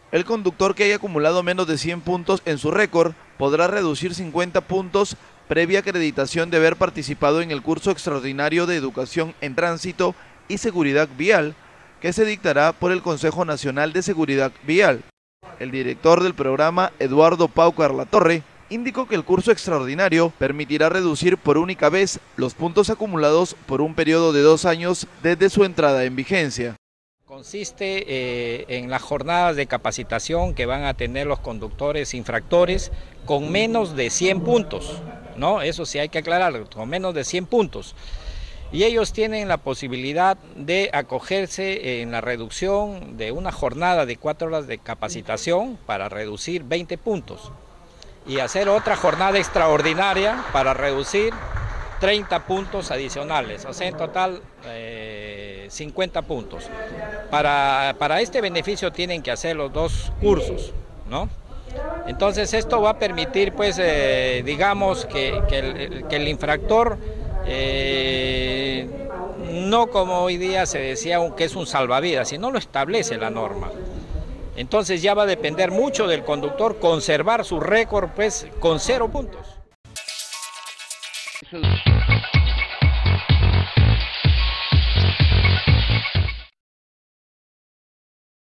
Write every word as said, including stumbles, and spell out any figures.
El conductor que haya acumulado menos de cien puntos en su récord podrá reducir cincuenta puntos previa acreditación de haber participado en el curso extraordinario de educación en tránsito y seguridad vial que se dictará por el Consejo Nacional de Seguridad Vial. El director del programa, Eduardo Paucar Latorre, indicó que el curso extraordinario permitirá reducir por única vez los puntos acumulados por un periodo de dos años desde su entrada en vigencia. Consiste eh, en las jornadas de capacitación que van a tener los conductores infractores con menos de cien puntos, ¿no? Eso sí hay que aclararlo, con menos de cien puntos. Y ellos tienen la posibilidad de acogerse en la reducción de una jornada de cuatro horas de capacitación para reducir veinte puntos y hacer otra jornada extraordinaria para reducir treinta puntos adicionales, o sea, en total eh, cincuenta puntos. Para, para este beneficio tienen que hacer los dos cursos, ¿no? Entonces esto va a permitir, pues, eh, digamos, que, que, el, que el infractor, eh, no como hoy día se decía que es un salvavidas, sino lo establece la norma. Entonces ya va a depender mucho del conductor conservar su récord, pues, con cero puntos.